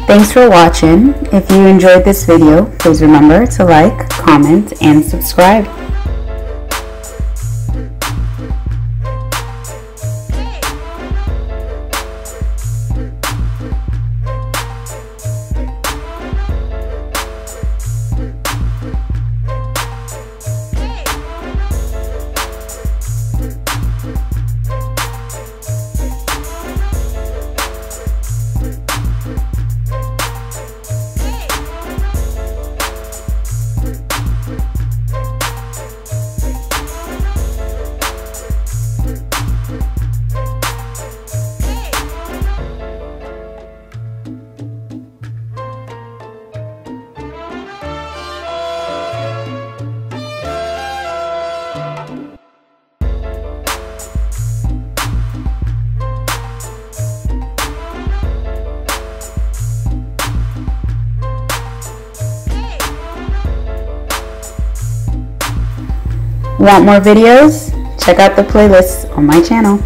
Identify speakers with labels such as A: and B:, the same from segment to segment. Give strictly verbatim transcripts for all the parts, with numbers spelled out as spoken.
A: Thanks for watching. If you enjoyed this video, please remember to like, comment, and subscribe. Want more videos? Check out the playlists on my channel.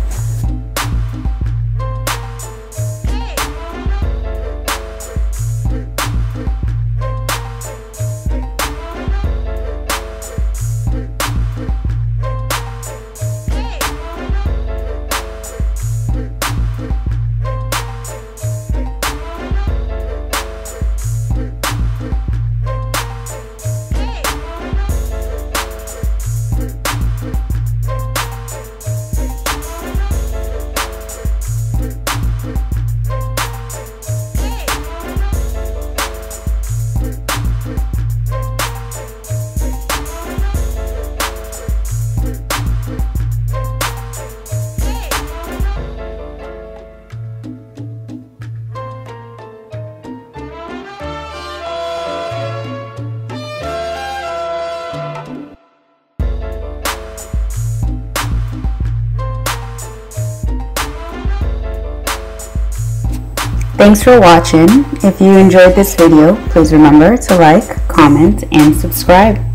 A: Thanks for watching. If you enjoyed this video, please remember to like, comment, and subscribe.